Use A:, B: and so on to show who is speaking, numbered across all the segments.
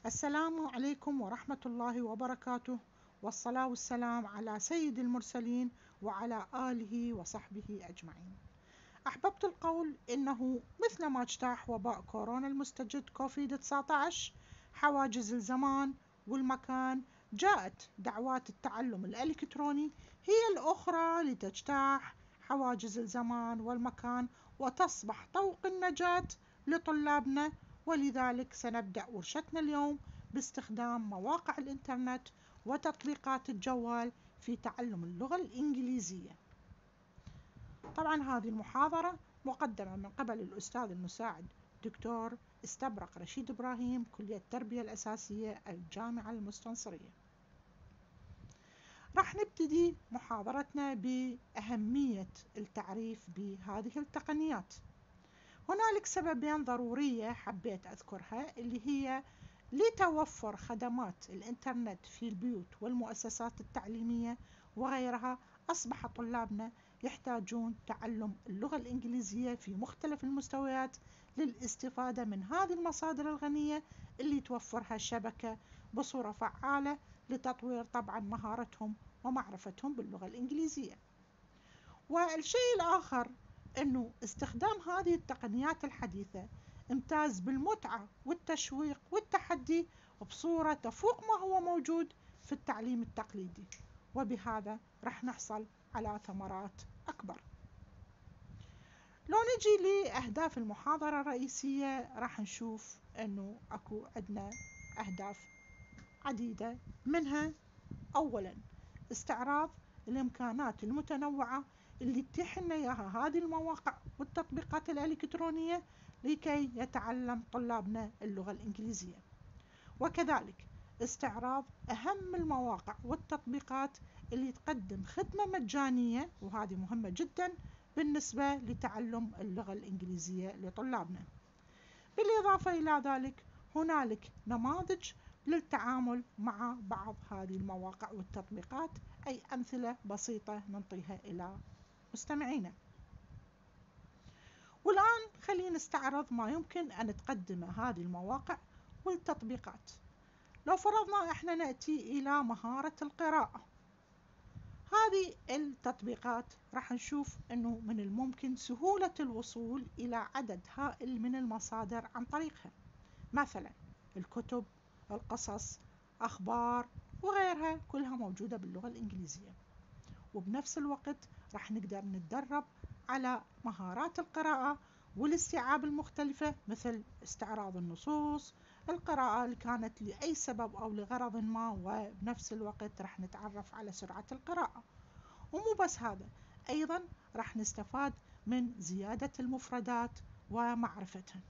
A: السلام عليكم ورحمة الله وبركاته، والصلاة والسلام على سيد المرسلين وعلى آله وصحبه أجمعين. أحببت القول إنه مثلما اجتاح وباء كورونا المستجد كوفيد-19 حواجز الزمان والمكان، جاءت دعوات التعلم الإلكتروني هي الأخرى لتجتاح حواجز الزمان والمكان وتصبح طوق النجاة لطلابنا. ولذلك سنبدأ ورشتنا اليوم باستخدام مواقع الإنترنت وتطبيقات الجوال في تعلم اللغة الإنجليزية. طبعا هذه المحاضرة مقدمة من قبل الأستاذ المساعد دكتور استبرق رشيد إبراهيم، كلية التربية الأساسية، الجامعة المستنصرية. راح نبتدي محاضرتنا بأهمية التعريف بهذه التقنيات. هنالك سببين ضرورية حبيت أذكرها، اللي هي لتوفر خدمات الإنترنت في البيوت والمؤسسات التعليمية وغيرها. أصبح طلابنا يحتاجون تعلم اللغة الإنجليزية في مختلف المستويات للاستفادة من هذه المصادر الغنية اللي توفرها الشبكة بصورة فعالة لتطوير طبعا مهارتهم ومعرفتهم باللغة الإنجليزية. والشيء الآخر أنه استخدام هذه التقنيات الحديثة امتاز بالمتعة والتشويق والتحدي بصورة تفوق ما هو موجود في التعليم التقليدي، وبهذا رح نحصل على ثمرات أكبر. لو نجي لأهداف المحاضرة الرئيسية راح نشوف أنه أكو عندنا أهداف عديدة، منها أولا استعراض الإمكانات المتنوعة اللي تتيح لنا إياها هذه المواقع والتطبيقات الإلكترونية لكي يتعلم طلابنا اللغة الإنجليزية، وكذلك استعراض أهم المواقع والتطبيقات اللي تقدم خدمة مجانية، وهذه مهمة جدا بالنسبة لتعلم اللغة الإنجليزية لطلابنا. بالإضافة إلى ذلك هنالك نماذج للتعامل مع بعض هذه المواقع والتطبيقات، أي أمثلة بسيطة ننطيها إلى مستمعينا. والآن خلينا نستعرض ما يمكن أن تقدمه هذه المواقع والتطبيقات. لو فرضنا إحنا نأتي إلى مهارة القراءة، هذه التطبيقات راح نشوف أنه من الممكن سهولة الوصول إلى عدد هائل من المصادر عن طريقها، مثلا الكتب، القصص، أخبار وغيرها، كلها موجودة باللغة الإنجليزية. وبنفس الوقت راح نقدر نتدرب على مهارات القراءة والاستيعاب المختلفة، مثل استعراض النصوص، القراءة اللي كانت لأي سبب أو لغرض ما، وبنفس الوقت راح نتعرف على سرعة القراءة. ومو بس هذا، أيضا راح نستفاد من زيادة المفردات ومعرفتها.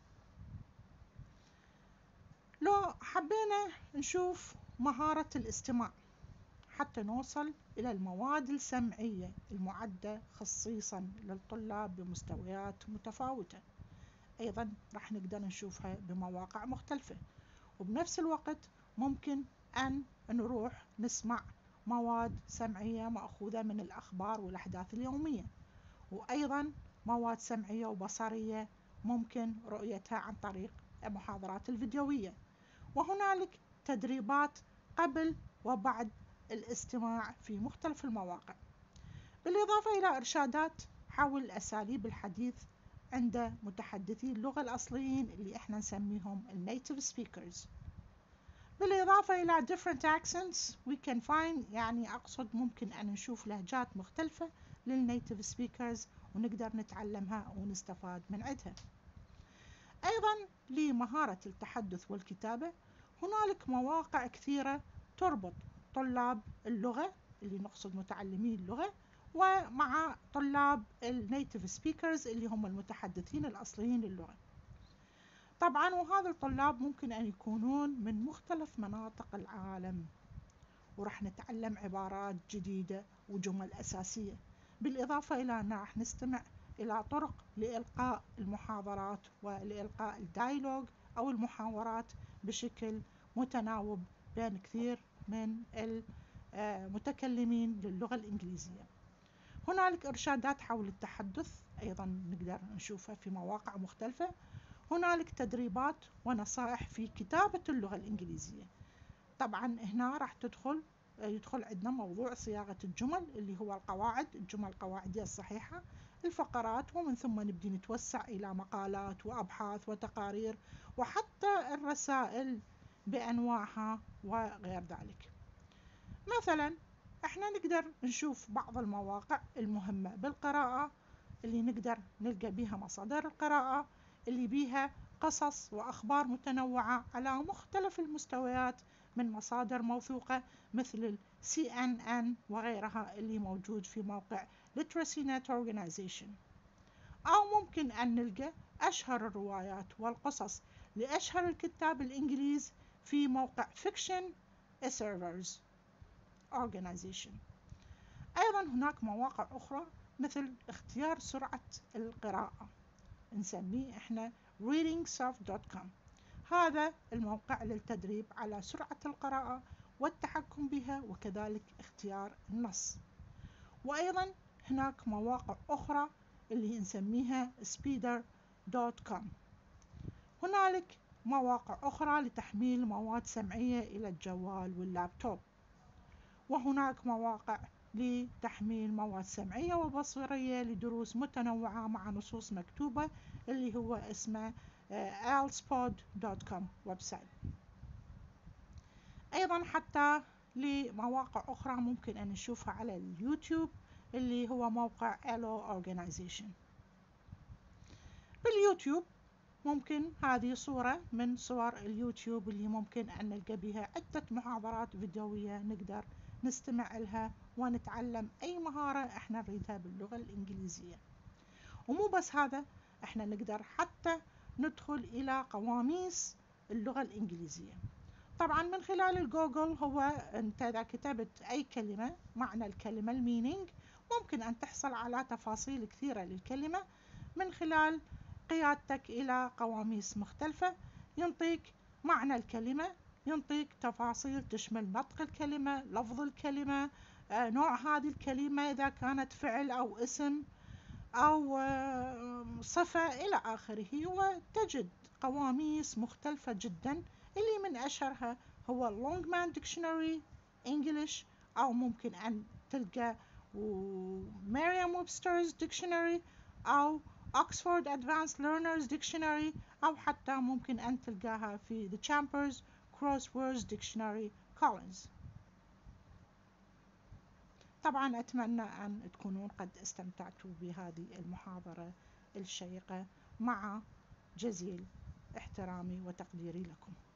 A: لو حبينا نشوف مهارة الاستماع حتى نوصل إلى المواد السمعية المعدة خصيصا للطلاب بمستويات متفاوتة، أيضا راح نقدر نشوفها بمواقع مختلفة. وبنفس الوقت ممكن أن نروح نسمع مواد سمعية مأخوذة من الأخبار والأحداث اليومية، وأيضا مواد سمعية وبصرية ممكن رؤيتها عن طريق المحاضرات الفيديوية. وهنالك تدريبات قبل وبعد الاستماع في مختلف المواقع، بالإضافة إلى إرشادات حول أساليب الحديث عند متحدثي اللغة الأصليين اللي إحنا نسميهم النيتيف سبيكرز. بالإضافة إلى different accents we can find، يعني أقصد ممكن أن نشوف لهجات مختلفة للنيتيف سبيكرز ونقدر نتعلمها ونستفاد من عندها. أيضا لمهارة التحدث والكتابة هنالك مواقع كثيرة تربط طلاب اللغة اللي نقصد متعلمي اللغة ومع طلاب النيتيف سبيكرز اللي هم المتحدثين الأصليين للغة. طبعا وهذا الطلاب ممكن أن يكونون من مختلف مناطق العالم، ورح نتعلم عبارات جديدة وجمل أساسية، بالإضافة إلى أن رح نستمع إلى طرق لإلقاء المحاضرات ولإلقاء الدايلوج أو المحاورات بشكل متناوب بين كثير من المتكلمين للغة الإنجليزية. هنالك إرشادات حول التحدث أيضا نقدر نشوفها في مواقع مختلفة، هنالك تدريبات ونصائح في كتابة اللغة الإنجليزية. طبعا هنا راح يدخل عندنا موضوع صياغة الجمل اللي هو القواعد، الجمل القواعدية الصحيحة، الفقرات، ومن ثم نبدي نتوسع إلى مقالات وأبحاث وتقارير وحتى الرسائل بأنواعها وغير ذلك. مثلا احنا نقدر نشوف بعض المواقع المهمة بالقراءة اللي نقدر نلقى بيها مصادر القراءة اللي بيها قصص وأخبار متنوعة على مختلف المستويات من مصادر موثوقة مثل ال CNN وغيرها اللي موجود في موقع Literacy Net Organization. أو ممكن أن نلقى أشهر الروايات والقصص لأشهر الكتاب الإنجليز في موقع Fiction Servers Organization. أيضا هناك مواقع أخرى مثل اختيار سرعة القراءة، نسميه احنا readingsoft.com. هذا الموقع للتدريب على سرعة القراءة والتحكم بها وكذلك اختيار النص. وأيضا هناك مواقع أخرى اللي نسميها speeder.com. هنالك مواقع أخرى لتحميل مواد سمعية إلى الجوال واللابتوب. وهناك مواقع لتحميل مواد سمعية وبصرية لدروس متنوعة مع نصوص مكتوبة اللي هو اسمه alspod.com ويب سايت. أيضا حتى لمواقع أخرى ممكن أن نشوفها على اليوتيوب اللي هو موقع Allo Organization. باليوتيوب ممكن هذه صورة من صور اليوتيوب اللي ممكن أن نلقى بها عدة محاضرات فيديوية نقدر نستمع لها ونتعلم أي مهارة احنا نريدها باللغة الإنجليزية. ومو بس هذا، احنا نقدر حتى ندخل إلى قواميس اللغة الإنجليزية. طبعا من خلال الجوجل هو انت إذا كتبت أي كلمة معنى الكلمة المينينج ممكن أن تحصل على تفاصيل كثيرة للكلمة من خلال قيادتك إلى قواميس مختلفة. ينطيك معنى الكلمة، ينطيك تفاصيل تشمل نطق الكلمة، لفظ الكلمة، نوع هذه الكلمة إذا كانت فعل أو اسم أو صفة إلى آخره. وتجد قواميس مختلفة جدا اللي من أشهرها هو Longman Dictionary English، أو ممكن أن تلقى Merriam-Webster's Dictionary أو Oxford Advanced Learners Dictionary، أو حتى ممكن أن تلقاها في The Chambers Crosswords Dictionary Collins. طبعا أتمنى أن تكونون قد استمتعتوا بهذه المحاضرة الشيقة، مع جزيل احترامي وتقديري لكم.